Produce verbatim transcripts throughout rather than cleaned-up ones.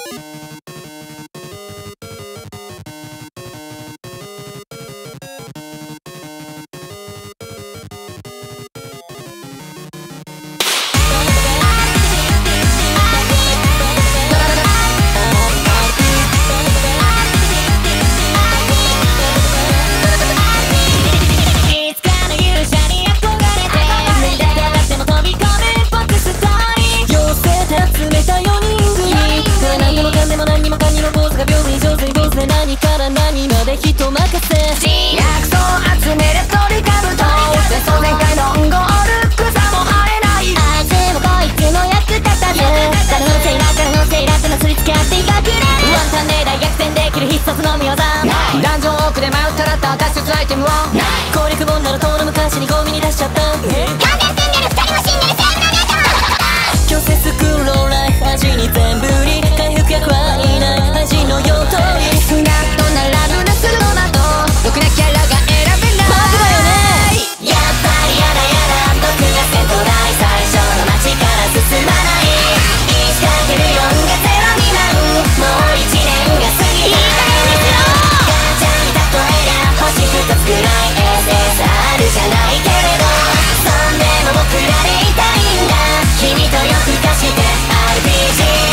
何から何まで人任せ薬草集める鳥かぶと戦争全開のゴール草も生えないあいつもこいつも役立たず誰のせいだ誰のせいだってなすりつけ合っていかくれワンタンで大逆転できる必殺の見業ダンジョン奥で迷ったらった脱出アイテムを攻略本なら遠の昔にゴミに出しちゃった完全死んでるふたりも死んでるセーフのネタ強制スクローライフ味に全振り回復役はいない味の用途にスナッとならぬなするのなどろくなキャラが選べないバグだよねやっぱりやだやだ毒がセントライ最初の街から進まないいつかけるよんがゼロになるもういちねんが過ぎたいいガチャに例えりゃ星ふたつくらい エスエスアール じゃないけれどそんでも僕らでいたいんだ君と夜更かして アールピージー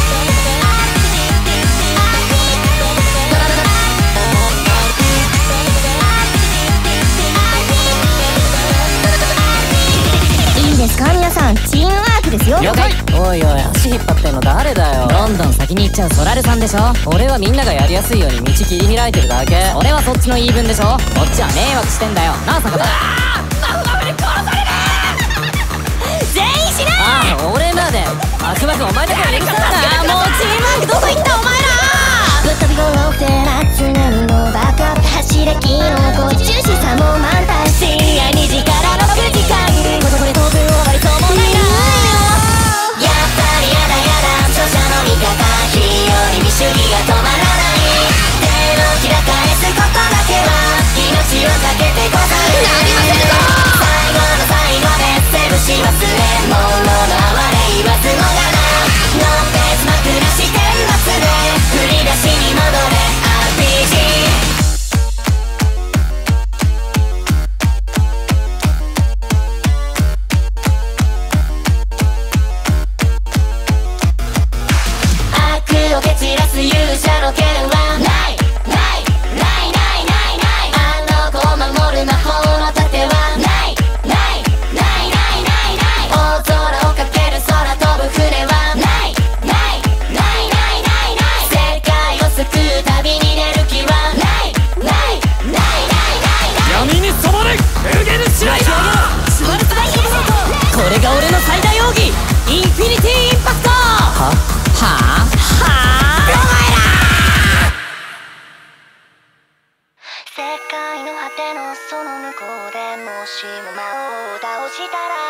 ですか皆さんチームワークですよ了解おいおい足引っ張ってんの誰だよどんどん先に行っちゃうソラルさんでしょ俺はみんながやりやすいように道切り開いてるだけ俺はそっちの言い分でしょこっちは迷惑してんだよなあ坂田マフマフに殺される全員死ねああ俺まであくまくお前だけは許さんなもうチームワークどこ行ったお前らぶっ飛び頃ってなつなるのバカ走れキノコ重視さも満タン深夜にじからろくじかんここで飛ぶ終わりそうもないなやっぱりやだやだ著者の味方非より見主義が止まらない手のひら返すことだけは命をかけてござるなりませんぞ最後の最後でセブし忘れ物の哀れ言わずもがなのペースまくらしてんますで振り出しに戻れ アールピージーを蹴散らす勇者の剣はないないないないないないあの子を守る魔法の盾はないないないないないない大空をかける空飛ぶ船はないないないないないない世界を救う旅に出る気はないないないないない闇に染まれエルゲルシライダースマルトライヒルソートこれが俺の最大奥義インフィニティインパクトははあ世界の果てのその向こうでもしも魔王を倒したら